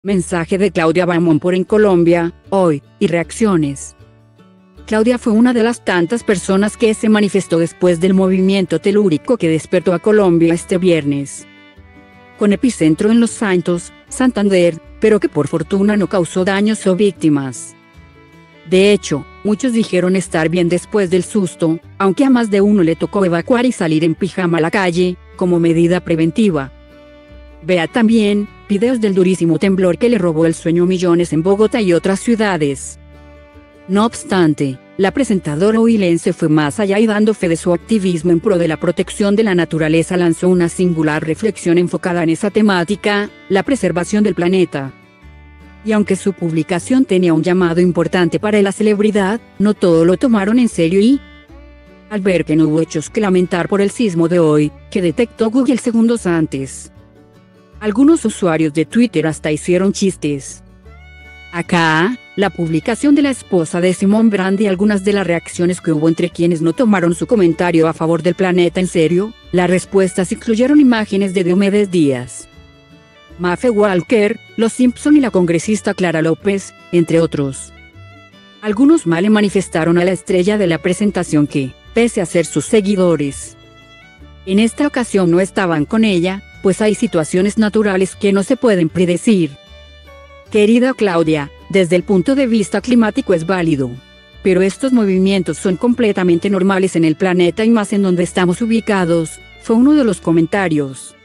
Mensaje de Claudia Bamón por En Colombia, hoy, y reacciones. Claudia fue una de las tantas personas que se manifestó después del movimiento telúrico que despertó a Colombia este viernes. Con epicentro en Los Santos, Santander, pero que por fortuna no causó daños o víctimas. De hecho, muchos dijeron estar bien después del susto, aunque a más de uno le tocó evacuar y salir en pijama a la calle, como medida preventiva. Vea también, videos del durísimo temblor que le robó el sueño a millones en Bogotá y otras ciudades. No obstante, la presentadora huilense fue más allá y dando fe de su activismo en pro de la protección de la naturaleza lanzó una singular reflexión enfocada en esa temática, la preservación del planeta. Y aunque su publicación tenía un llamado importante para la celebridad, no todo lo tomaron en serio y, al ver que no hubo hechos que lamentar por el sismo de hoy, que detectó Google segundos antes, algunos usuarios de Twitter hasta hicieron chistes. Acá, la publicación de la esposa de Simón Brand y algunas de las reacciones que hubo entre quienes no tomaron su comentario a favor del planeta en serio. Las respuestas incluyeron imágenes de Diomedes Díaz, Mafe Walker, Los Simpson y la congresista Clara López, entre otros. Algunos más le manifestaron a la estrella de la presentación que, pese a ser sus seguidores, en esta ocasión no estaban con ella, pues hay situaciones naturales que no se pueden predecir. Querida Claudia, desde el punto de vista climático es válido. Pero estos movimientos son completamente normales en el planeta y más en donde estamos ubicados, fue uno de los comentarios.